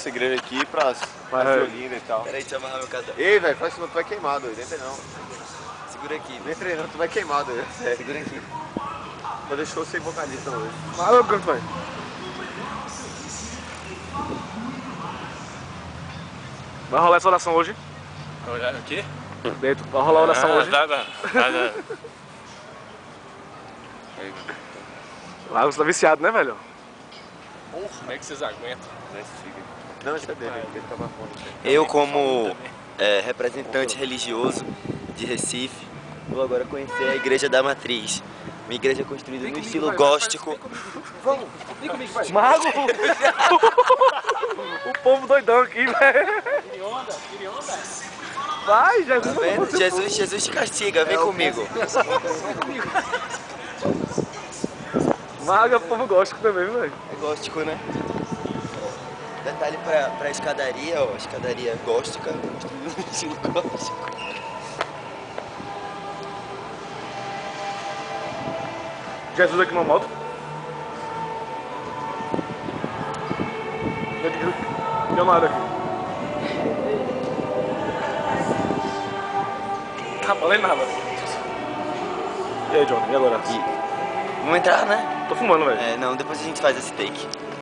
essa igreja aqui pras violinas e tal. Peraí, deixa eu amarrar meu casaco. Ei, velho, faz isso, tu vai queimado, não entra não. Segura aqui. Nem treinando, tu vai queimado, sério. Segura aqui. Vou deixar você vocalista hoje. Mas eu canto, vai. Vai rolar essa oração hoje? O quê? Dentro. Vai rolar a oração hoje? Tá. Lá você tá viciado, né, velho? Porra, como é que vocês aguentam? Não, isso é dele, ele tava fome. Eu, como representante religioso de Recife, vou agora conhecer a Igreja da Matriz. Uma igreja construída no estilo gótico. Vamos, vem comigo, vai. Mago! O povo doidão aqui, velho. Tire onda. Vai, Jesus. Tá vendo? Jesus te castiga, vem comigo. Mago é o povo gótico também, velho. É gótico, né? Detalhe pra escadaria, ó. Escadaria gótica, construída no estilo gótico. Jesus aqui numa moto. Deu nada aqui. Tá valendo nada. E aí, Johnny, e agora? Vamos entrar, né? Tô fumando, velho. Não, depois a gente faz esse take.